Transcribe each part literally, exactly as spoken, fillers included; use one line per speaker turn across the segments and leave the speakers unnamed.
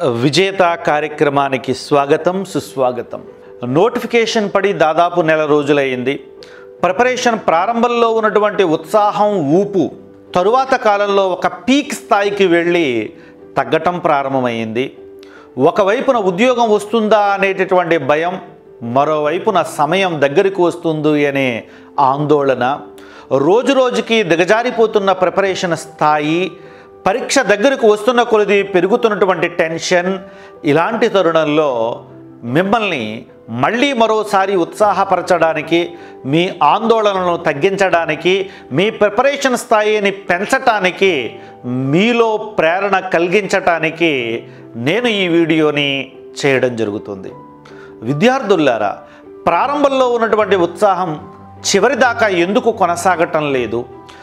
విజేత కార్యక్రమానికి స్వాగతం సుస్వాగతం. నోటిఫికేషన్ పడి దాదాపు నెల రోజులైంది. ప్రిపరేషన్ ప్రారంభంలో ఉన్నటువంటి ఉత్సాహం ఊపు తరువాత కాలంలో ఒక పీక్ స్థాయికి వెళ్ళి తగ్గటం ప్రారంభమైంది. ఒకవైపున ఉద్యోగం వస్తుందా అనేటటువంటి భయం, మరోవైపున సమయం దగ్గరికి వస్తుంది అనే ఆందోళన, రోజు రోజుకి దిగజారిపోతున్న ప్రిపరేషన్ స్థాయి, పరీక్ష దగ్గరకు వస్తున్న కొలది పెరుగుతున్నటువంటి టెన్షన్, ఇలాంటి తరుణంలో మిమ్మల్ని మళ్ళీ మరోసారి ఉత్సాహపరచడానికి, మీ ఆందోళనలను తగ్గించడానికి, మీ ప్రిపరేషన్ స్థాయిని పెంచటానికి, మీలో ప్రేరణ కలిగించటానికి నేను ఈ వీడియోని చేయడం జరుగుతుంది. విద్యార్థులారా, ప్రారంభంలో ఉన్నటువంటి ఉత్సాహం చివరిదాకా ఎందుకు కొనసాగటం లేదు?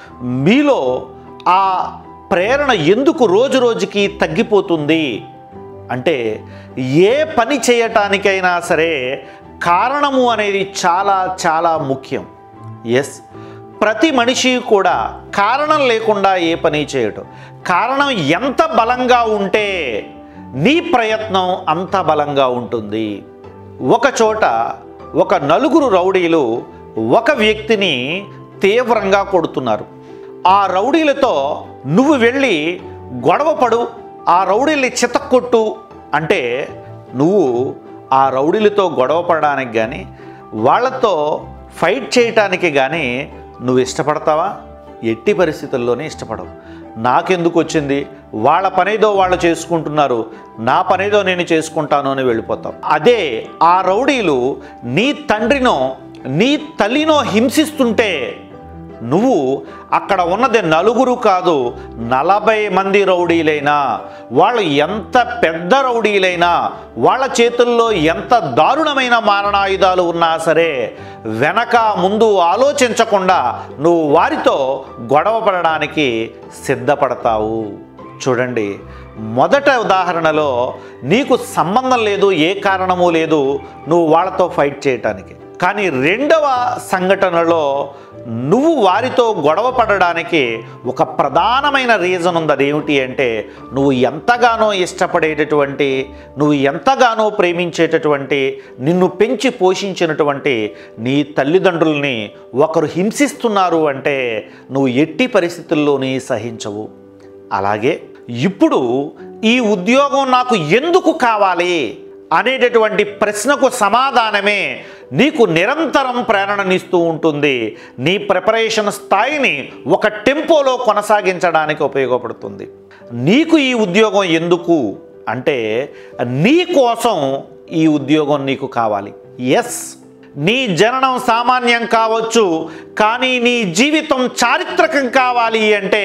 మీలో ఆ ప్రేరణ ఎందుకు రోజు రోజుకి తగ్గిపోతుంది అంటే, ఏ పని చేయటానికైనా సరే కారణము అనేది చాలా చాలా ముఖ్యం. ఎస్, ప్రతి మనిషి కూడా కారణం లేకుండా ఏ పని చేయటం. కారణం ఎంత బలంగా ఉంటే నీ ప్రయత్నం అంత బలంగా ఉంటుంది. ఒక చోట ఒక నలుగురు రౌడీలు ఒక వ్యక్తిని తీవ్రంగా కొడుతున్నారు. ఆ రౌడీలతో నువ్వు వెళ్ళి గొడవపడు, ఆ రౌడీల్ని చితక్కొట్టు అంటే నువ్వు ఆ రౌడీలతో గొడవ పడడానికి కానీ వాళ్ళతో ఫైట్ చేయటానికి కానీ నువ్వు ఇష్టపడతావా? ఎట్టి పరిస్థితుల్లోనే ఇష్టపడవు. నాకెందుకు వచ్చింది, వాళ్ళ పనేదో వాళ్ళు చేసుకుంటున్నారు, నా పనేదో నేను చేసుకుంటాను అని వెళ్ళిపోతావు. అదే ఆ రౌడీలు నీ తండ్రినో నీ తల్లినో హింసిస్తుంటే నువ్వు అక్కడ ఉన్నది నలుగురు కాదు, నలభై మంది రౌడీలైనా, వాళ్ళు ఎంత పెద్ద రౌడీలైనా, వాళ్ళ చేతుల్లో ఎంత దారుణమైన మారణాయుధాలు ఉన్నా సరే వెనక ముందు ఆలోచించకుండా నువ్వు వారితో గొడవ పడడానికి సిద్ధపడతావు. చూడండి, మొదట ఉదాహరణలో నీకు సంబంధం లేదు, ఏ కారణము లేదు నువ్వు వాళ్ళతో ఫైట్ చేయటానికి. కానీ రెండవ సంఘటనలో నువ్వు వారితో గొడవ పడడానికి ఒక ప్రధానమైన రీజన్ ఉంది. అదేమిటి అంటే, నువ్వు ఎంతగానో ఇష్టపడేటటువంటి, నువ్వు ఎంతగానో ప్రేమించేటటువంటి, నిన్ను పెంచి పోషించినటువంటి నీ తల్లిదండ్రుల్ని ఒకరు హింసిస్తున్నారు అంటే నువ్వు ఎట్టి పరిస్థితుల్లోనే సహించవు. అలాగే ఇప్పుడు ఈ ఉద్యోగం నాకు ఎందుకు కావాలి అనేటటువంటి ప్రశ్నకు సమాధానమే నీకు నిరంతరం ప్రేరణనిస్తూ ఉంటుంది. నీ ప్రిపరేషన్ స్థాయిని ఒక టెంపోలో కొనసాగించడానికి ఉపయోగపడుతుంది. నీకు ఈ ఉద్యోగం ఎందుకు అంటే, నీ కోసం ఈ ఉద్యోగం నీకు కావాలి. ఎస్, నీ జననం సామాన్యం కావచ్చు, కానీ నీ జీవితం చారిత్రకం కావాలి అంటే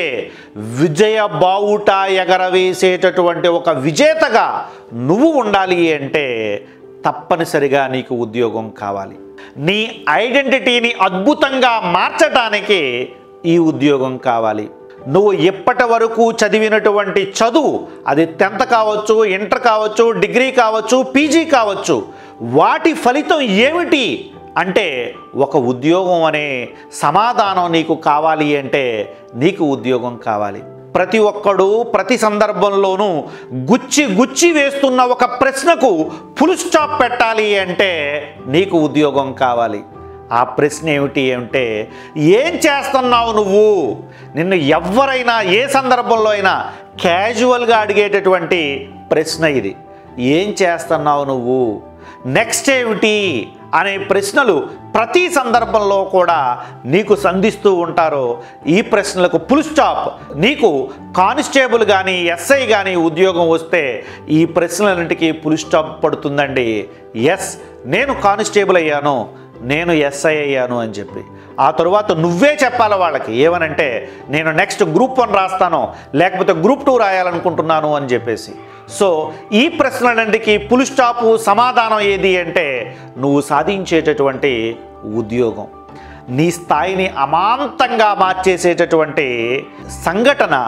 విజయ బావుట ఎగరవేసేటటువంటి ఒక విజేతగా నువ్వు ఉండాలి అంటే తప్పనిసరిగా నీకు ఉద్యోగం కావాలి. నీ ఐడెంటిటీని అద్భుతంగా మార్చడానికి ఈ ఉద్యోగం కావాలి. నువ్వు ఎప్పటి వరకు చదివినటువంటి చదువు, అది టెన్త్ కావచ్చు, ఇంటర్ కావచ్చు, డిగ్రీ కావచ్చు, పీజీ కావచ్చు, వాటి ఫలితం ఏమిటి అంటే ఒక ఉద్యోగం అనే సమాధానం నీకు కావాలి అంటే నీకు ఉద్యోగం కావాలి. ప్రతి ఒక్కడు ప్రతి సందర్భంలోనూ గుచ్చి గుచ్చి వేస్తున్న ఒక ప్రశ్నకు ఫుల్ స్టాప్ పెట్టాలి అంటే నీకు ఉద్యోగం కావాలి. ఆ ప్రశ్న ఏమిటి అంటే, ఏం చేస్తున్నావు నువ్వు? నిన్ను ఎవరైనా ఏ సందర్భంలో అయినా క్యాజువల్గా అడిగేటటువంటి ప్రశ్న ఇది. ఏం చేస్తున్నావు నువ్వు, నెక్స్ట్ ఏమిటి అనే ప్రశ్నలు ప్రతి సందర్భంలో కూడా నీకు సంధిస్తూ ఉంటారో ఈ ప్రశ్నలకు ఫుల్ స్టాప్. నీకు కానిస్టేబుల్ కానీ ఎస్ఐ కానీ ఉద్యోగం వస్తే ఈ ప్రశ్నలన్నింటికీ ఫుల్ స్టాప్ పడుతుందండి. ఎస్, నేను కానిస్టేబుల్ అయ్యాను, నేను ఎస్ఐ అయ్యాను అని చెప్పి ఆ తరువాత నువ్వే చెప్పాలి వాళ్ళకి. ఏమనంటే, నేను నెక్స్ట్ గ్రూప్ వన్ రాస్తాను, లేకపోతే గ్రూప్ టూ రాయాలనుకుంటున్నాను అని చెప్పేసి. సో ఈ ప్రశ్నలన్నింటికి ఫుల్ స్టాపు సమాధానం ఏది అంటే నువ్వు సాధించేటటువంటి ఉద్యోగం. నీ స్థాయిని అమాంతంగా మార్చేసేటటువంటి సంఘటన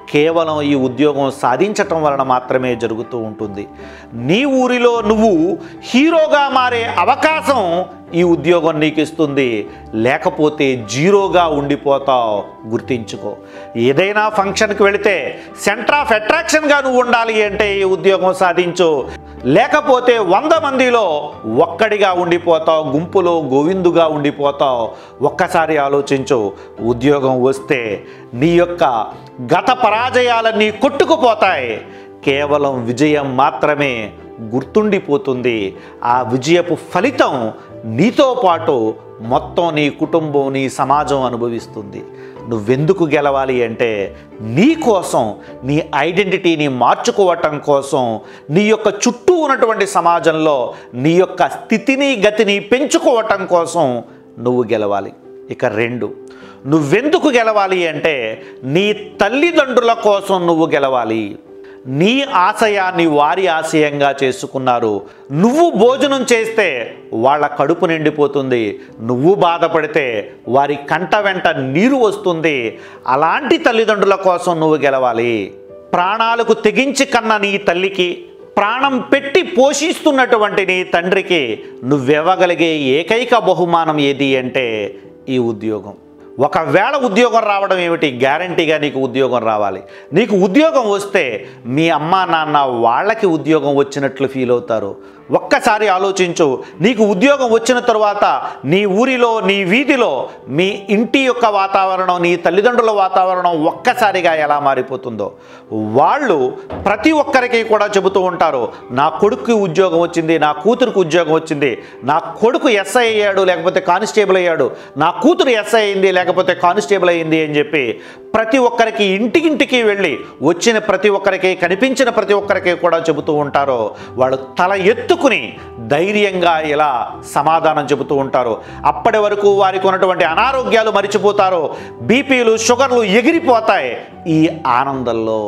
కేవలం ఈ ఉద్యోగం సాధించటం వలన మాత్రమే జరుగుతూ ఉంటుంది. నీ ఊరిలో నువ్వు హీరోగా మారే అవకాశం ఈ ఉద్యోగం నీకు ఇస్తుంది, లేకపోతే జీరోగా ఉండిపోతావు. గుర్తించుకో. ఏదైనా ఫంక్షన్కి వెళితే సెంటర్ ఆఫ్ అట్రాక్షన్గా నువ్వు ఉండాలి అంటే ఈ ఉద్యోగం సాధించు, లేకపోతే వంద మందిలో ఒక్కడిగా ఉండిపోతావు, గుంపులో గోవిందుగా ఉండిపోతావు. ఒక్కసారి ఆలోచించు. ఉద్యోగం వస్తే నీ యొక్క గత పరాజయాలన్నీ కొట్టుకుపోతాయి, కేవలం విజయం మాత్రమే గుర్తుండిపోతుంది. ఆ విజయపు ఫలితం నీతో పాటు మొత్తం నీ కుటుంబం, నీ సమాజం అనుభవిస్తుంది. నువ్వెందుకు గెలవాలి అంటే నీ కోసం, నీ ఐడెంటిటీని మార్చుకోవటం కోసం, నీ యొక్క చుట్టూ ఉన్నటువంటి సమాజంలో నీ యొక్క స్థితిని గతిని పెంచుకోవటం కోసం నువ్వు గెలవాలి. ఇక రెండు, నువ్వెందుకు గెలవాలి అంటే నీ తల్లిదండ్రుల కోసం నువ్వు గెలవాలి. నీ ఆశయాన్ని వారి ఆశయంగా చేసుకున్నారు. నువ్వు భోజనం చేస్తే వాళ్ళ కడుపు నిండిపోతుంది, నువ్వు బాధపడితే వారి కంట వెంట నీరు వస్తుంది. అలాంటి తల్లిదండ్రుల కోసం నువ్వు గెలవాలి. ప్రాణాలకు తెగించి కన్న నీ తల్లికి, ప్రాణం పెట్టి పోషిస్తున్నటువంటి నీ తండ్రికి నువ్వివ్వగలిగే ఏకైక బహుమానం ఏది అంటే ఈ ఉద్యోగం. ఒకవేళ ఉద్యోగం రావడం ఏమిటి, గ్యారంటీగా నీకు ఉద్యోగం రావాలి. నీకు ఉద్యోగం వస్తే మీ అమ్మా నాన్న వాళ్ళకి ఉద్యోగం వచ్చినట్లు ఫీల్ అవుతారు. ఒక్కసారి ఆలోచించు. నీకు ఉద్యోగం వచ్చిన తరువాత నీ ఊరిలో, నీ వీధిలో, మీ ఇంటి యొక్క వాతావరణం, నీ తల్లిదండ్రుల వాతావరణం ఒక్కసారిగా ఎలా మారిపోతుందో. వాళ్ళు ప్రతి ఒక్కరికి కూడా చెబుతూ ఉంటారు, నా కొడుకు ఉద్యోగం వచ్చింది, నా కూతురుకు ఉద్యోగం వచ్చింది, నా కొడుకు ఎస్ఐ అయ్యాడు లేకపోతే కానిస్టేబుల్ అయ్యాడు, నా కూతురు ఎస్ఐ అయింది లేకపోతే కానిస్టేబుల్ అయింది అని చెప్పి ప్రతి ఒక్కరికి ఇంటికింటికి వెళ్ళి వచ్చిన ప్రతి ఒక్కరికి, కనిపించిన ప్రతి ఒక్కరికి కూడా చెబుతూ ఉంటారు. వాళ్ళు తల ఎత్తుకుని ధైర్యంగా ఇలా సమాధానం చెబుతూ ఉంటారు. అప్పటి వరకు వారికి ఉన్నటువంటి అనారోగ్యాలు మరిచిపోతారు, బీపీలు షుగర్లు ఎగిరిపోతాయి ఈ ఆనందంలో.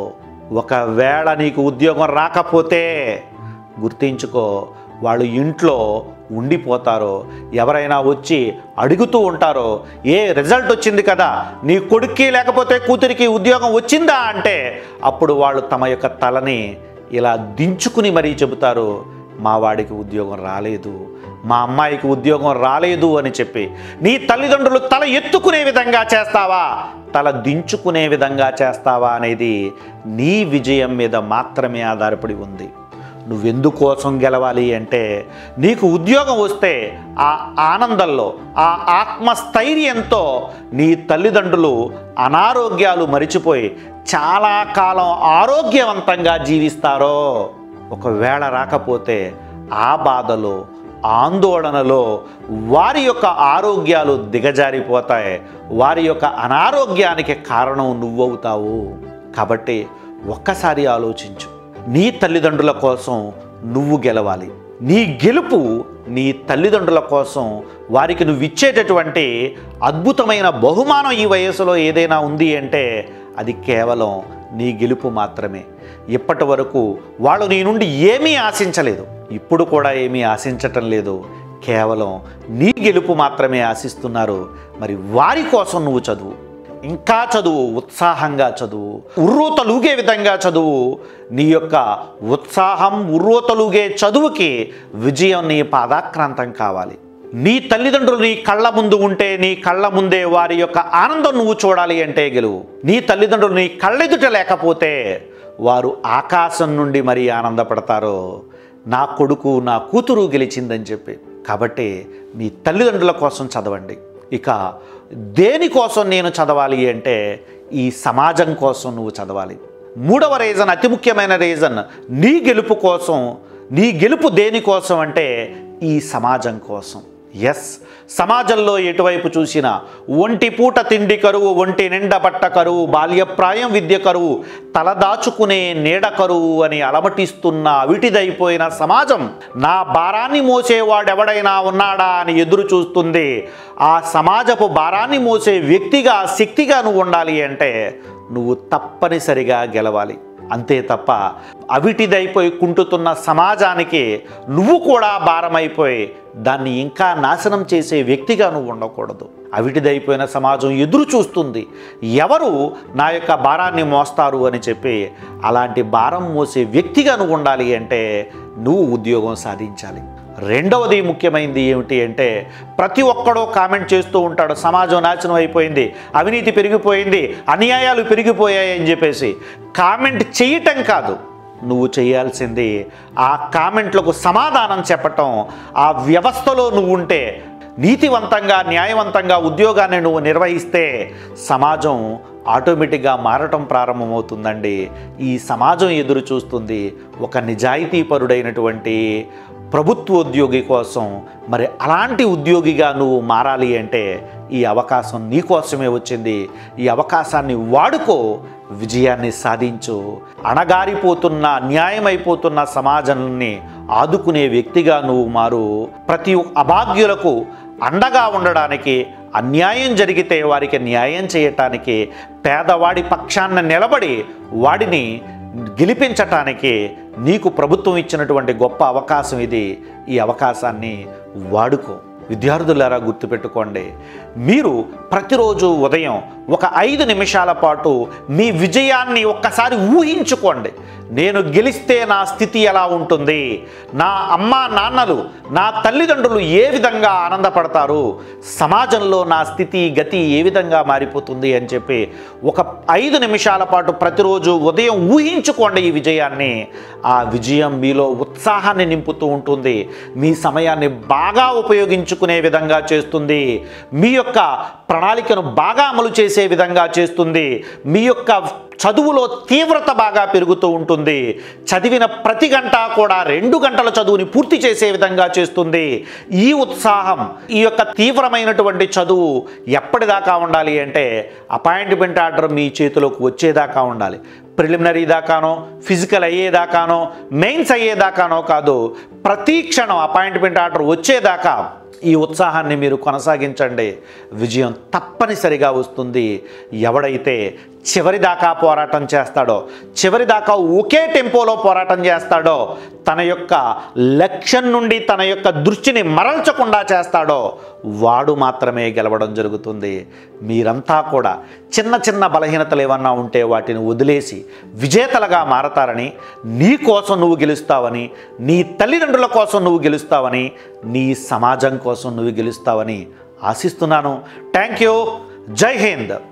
ఒకవేళ నీకు ఉద్యోగం రాకపోతే గుర్తించుకో, వాళ్ళు ఇంట్లో ఉండిపోతారో, ఎవరైనా వచ్చి అడుగుతూ ఉంటారో, ఏ రిజల్ట్ వచ్చింది కదా, నీ కొడుక్కి లేకపోతే కూతురికి ఉద్యోగం వచ్చిందా అంటే అప్పుడు వాళ్ళు తమ యొక్క తలని ఇలా దించుకుని మరీ చెబుతారు, మా వాడికి ఉద్యోగం రాలేదు, మా అమ్మాయికి ఉద్యోగం రాలేదు అని చెప్పి. నీ తల్లిదండ్రులు తల ఎత్తుకునే విధంగా చేస్తావా, తల దించుకునే విధంగా చేస్తావా అనేది నీ విజయం మీద మాత్రమే ఆధారపడి ఉంది. నువ్వెందుకోసం గెలవాలి అంటే నీకు ఉద్యోగం వస్తే ఆ ఆనందంలో, ఆ ఆత్మస్థైర్యంతో నీ తల్లిదండ్రులు అనారోగ్యాలు మరిచిపోయి చాలా కాలం ఆరోగ్యవంతంగా జీవిస్తారో. ఒకవేళ రాకపోతే ఆ బాధలో, ఆందోళనలో వారి యొక్క ఆరోగ్యాలు దిగజారిపోతాయి, వారి యొక్క అనారోగ్యానికి కారణం నువ్వవుతావు. కాబట్టి ఒక్కసారి ఆలోచించు. నీ తల్లిదండ్రుల కోసం నువ్వు గెలవాలి. నీ గెలుపు నీ తల్లిదండ్రుల కోసం, వారికి నువ్వు ఇచ్చేటటువంటి అద్భుతమైన బహుమానం ఈ వయసులో ఏదైనా ఉంది అంటే అది కేవలం నీ గెలుపు మాత్రమే. ఇప్పటి వరకు వాళ్ళు నీ నుండి ఏమీ ఆశించలేదు, ఇప్పుడు కూడా ఏమీ ఆశించటం లేదు, కేవలం నీ గెలుపు మాత్రమే ఆశిస్తున్నారు. మరి వారి కోసం నువ్వు చదువు, ఇంకా చదువు, ఉత్సాహంగా చదువు, ఉర్రూతలూగే విధంగా చదువు. నీ యొక్క ఉత్సాహం, ఉర్రూతలూగే చదువుకి విజయం నీ పాదాక్రాంతం కావాలి. నీ తల్లిదండ్రులు నీ కళ్ళ ముందు ఉంటే, నీ కళ్ళ ముందే వారి యొక్క ఆనందం నువ్వు చూడాలి అంటే గెలువు. నీ తల్లిదండ్రులు నీ కళ్ళెదుట లేకపోతే వారు ఆకాశం నుండి మరీ ఆనందపడతారు, నా కొడుకు, నా కూతురు గెలిచిందని చెప్పి. కాబట్టి మీ తల్లిదండ్రుల కోసం చదవండి. ఇక దేనికోసం నేను చదవాలి అంటే ఈ సమాజం కోసం నువ్వు చదవాలి. మూడవ రీజన్, అతి ముఖ్యమైన రీజన్, నీ గెలుపు కోసం. నీ గెలుపు దేనికోసం అంటే ఈ సమాజం కోసం. ఎస్, సమాజంలో ఎటువైపు చూసినా ఒంటి పూట తిండి కరువు, ఒంటి నిండా బట్ట కరువు, బాల్యప్రాయం విద్య కరువు, తలదాచుకునే నీడ కరువు అని అలమటిస్తున్న అవిటిదైపోయిన సమాజం నా భారాన్ని మోసేవాడెవడైనా ఉన్నాడా అని ఎదురు చూస్తుంది. ఆ సమాజపు భారాన్ని మోసే వ్యక్తిగా, శక్తిగా నువ్వు ఉండాలి అంటే నువ్వు తప్పనిసరిగా గెలవాలి. అంతే తప్ప అవిటిదైపోయి కుంటుతున్న సమాజానికి నువ్వు కూడా భారమైపోయి దాన్ని ఇంకా నాశనం చేసే వ్యక్తిగా నువ్వు ఉండకూడదు. అవిటిదైపోయిన సమాజం ఎదురు చూస్తుంది, ఎవరు నా యొక్క భారాన్ని మోస్తారు అని చెప్పి. అలాంటి భారం మోసే వ్యక్తిగా నువ్వు ఉండాలి అంటే నువ్వు ఉద్యోగం సాధించాలి. రెండవది ముఖ్యమైనది ఏమిటి అంటే, ప్రతి ఒక్కడో కామెంట్ చేస్తూ ఉంటాడు, సమాజం నాశనం అయిపోయింది, అవినీతి పెరిగిపోయింది, అన్యాయాలు పెరిగిపోయాయి అని చెప్పేసి. కామెంట్ చేయటం కాదు, నువ్వు చేయాల్సింది ఆ కామెంట్లకు సమాధానం చెప్పటం. ఆ వ్యవస్థలో నువ్వు ఉంటే, నీతివంతంగా న్యాయవంతంగా ఉద్యోగాన్ని నువ్వు నిర్వహిస్తే సమాజం ఆటోమేటిక్గా మారటం ప్రారంభమవుతుందండి. ఈ సమాజం ఎదురు చూస్తుంది ఒక నిజాయితీపరుడైనటువంటి ప్రభుత్వ ఉద్యోగి కోసం. మరి అలాంటి ఉద్యోగిగా నువ్వు మారాలి అంటే ఈ అవకాశం నీకోసమే వచ్చింది. ఈ అవకాశాన్ని వాడుకో, విజయాన్ని సాధించు. అణగారిపోతున్న న్యాయమైపోతున్న సమాజాన్ని ఆదుకునే వ్యక్తిగా నువ్వు మారు. ప్రతి అభాగ్యులకు అండగా ఉండడానికి, అన్యాయం జరిగితే వారికి న్యాయం చేయటానికి, పేదవాడి పక్షాన నిలబడి వాడిని గెలిపించటానికి నీకు ప్రభుత్వం ఇచ్చినటువంటి గొప్ప అవకాశం ఇది. ఈ అవకాశాన్ని వాడుకో. విద్యార్థులారా గుర్తుపెట్టుకోండి, మీరు ప్రతిరోజు ఉదయం ఒక ఐదు నిమిషాల పాటు మీ విజయాన్ని ఒక్కసారి ఊహించుకోండి. నేను గెలిస్తే నా స్థితి ఎలా ఉంటుంది, నా అమ్మ నాన్నలు నా తల్లిదండ్రులు ఏ విధంగా ఆనందపడతారు, సమాజంలో నా స్థితి గతి ఏ విధంగా మారిపోతుంది అని చెప్పి ఒక ఐదు నిమిషాల పాటు ప్రతిరోజు ఉదయం ఊహించుకోండి ఈ విజయాన్ని. ఆ విజయం మీలో ఉత్సాహాన్ని నింపుతూ ఉంటుంది, మీ సమయాన్ని బాగా ఉపయోగించుకునే విధంగా చేస్తుంది, మీ యొక్క ప్రణాళికను బాగా అమలు చేసే విధంగా చేస్తుంది, మీ యొక్క చదువులో తీవ్రత బాగా పెరుగుతూ ఉంటుంది, చదివిన ప్రతి గంట కూడా రెండు గంటల చదువుని పూర్తి చేసే విధంగా చేస్తుంది. ఈ ఉత్సాహం, ఈ యొక్క తీవ్రమైనటువంటి చదువు ఎప్పటిదాకా ఉండాలి అంటే అపాయింట్మెంట్ ఆర్డర్ మీ చేతిలోకి వచ్చేదాకా ఉండాలి. ప్రిలిమినరీ దాకానో, ఫిజికల్ అయ్యేదాకానో, మెయిన్స్ అయ్యేదాకానో కాదు, ప్రతి క్షణం అపాయింట్మెంట్ ఆర్డర్ వచ్చేదాకా ఈ ఉత్సాహాన్ని మీరు కొనసాగించండి. విజయం తప్పనిసరిగా వస్తుంది. ఎవడైతే చివరిదాకా పోరాటం చేస్తాడో, చివరిదాకా ఒకే టెంపోలో పోరాటం చేస్తాడో, తన యొక్క లక్ష్యం నుండి తన యొక్క దృష్టిని మరల్చకుండా చేస్తాడో వాడు మాత్రమే గెలవడం జరుగుతుంది. మీరంతా కూడా చిన్న చిన్న బలహీనతలు ఏమన్నా ఉంటే వాటిని వదిలేసి విజేతలుగా మారతారని, నీ కోసం నువ్వు గెలుస్తావని, నీ తల్లిదండ్రుల కోసం నువ్వు గెలుస్తావని, నీ సమాజం కోసం నువ్వు గెలుస్తావని ఆశిస్తున్నాను. Thank you. జై హింద్.